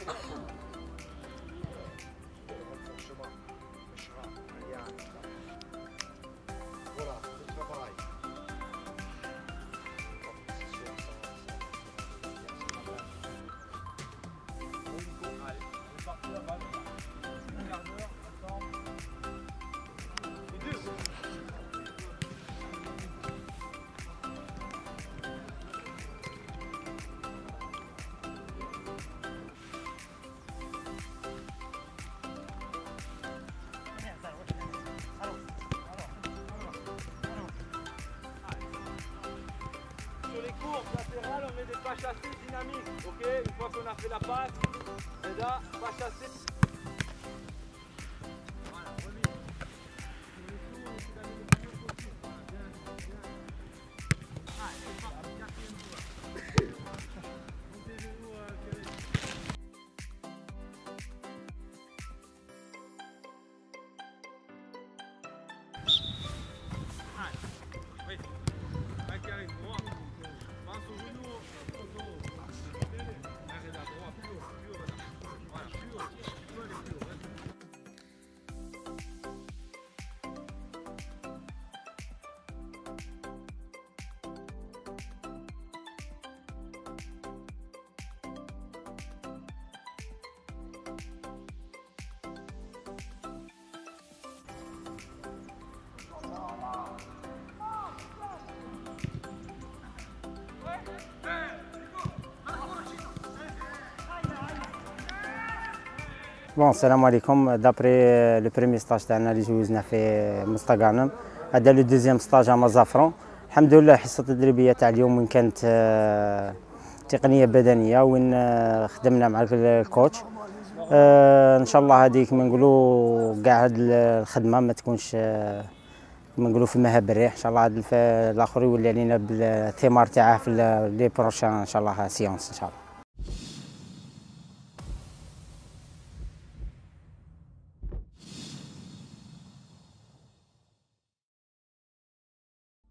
Voilà, le travail. Sur les courbes latérales, on met des pas chassés dynamiques. Ok, une fois qu'on a fait la passe, et là, pas chassé. Voilà, remis. Sur les courbes, on essaie d'aller le plus haut possible. Voilà, bien, bien. Ah, c'est parti, quatrième joueur. Montez-vous, Thierry. Oui, un carré droit. Pense au genou, arrête à droite, plus haut, madame. Voilà, plus haut, tu peux aller plus haut. بون السلام عليكم. دابري لو بريمي ستاج تاعنا اللي جوزنا في مستقانم، هذا لو دوزيام ستاج ا مازافرون. الحمد لله الحصه التدريبيه تاع اليوم وين كانت تقنيه بدنيه وين خدمنا مع الكوتش. ان شاء الله هذيك كما نقولوا كاع هاد الخدمه ما تكونش كما نقولوا في المهب الريح. ان شاء الله هذا الاخر يولي علينا بالثمار تاعه في لي بروشان ان شاء الله سيونس ان شاء الله.